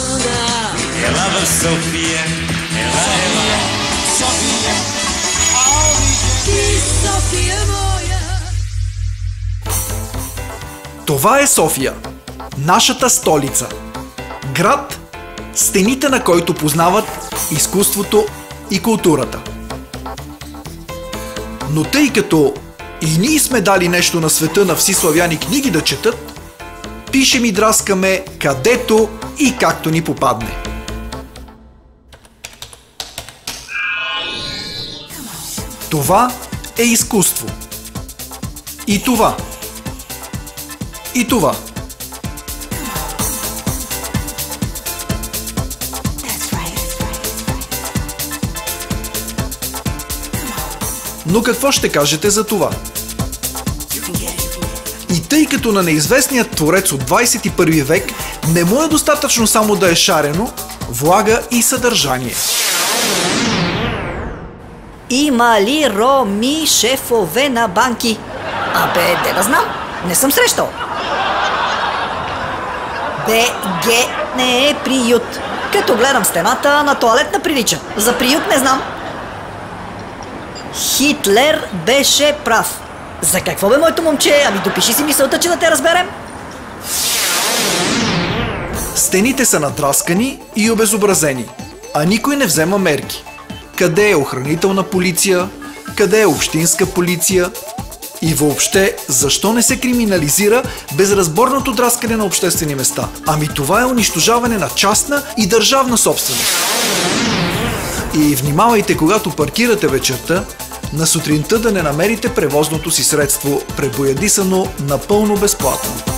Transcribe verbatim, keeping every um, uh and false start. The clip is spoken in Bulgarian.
Ела в София, ела, ела, София, ти София моя. Това е София, нашата столица. Град, стените на който познават изкуството и културата. Но тъй като и ние сме дали нещо на света на всиславяни книги да четат, пишем и драскаме където и както ни попадне. Това е изкуство. И това. И това. Но какво ще кажете за това? И тъй като на неизвестният творец от двадесет и първи век не му е достатъчно само да е шарено, влага и съдържание. Има ли роми шефове на банки? Абе, де да знам, не съм срещал. БГ не е приют. Като гледам стената, на тоалетна прилича. За приют не знам. Хитлер беше прав. За какво бе, моето момче? Ами допиши си мисълта, че да те разберем. Стените са надраскани и обезобразени, а никой не взема мерки. Къде е охранителна полиция? Къде е общинска полиция? И въобще, защо не се криминализира безразборното драскане на обществени места? Ами това е унищожаване на частна и държавна собственост. И внимавайте, когато паркирате вечерта, на сутринта да не намерите превозното си средство пребоядисано напълно безплатно.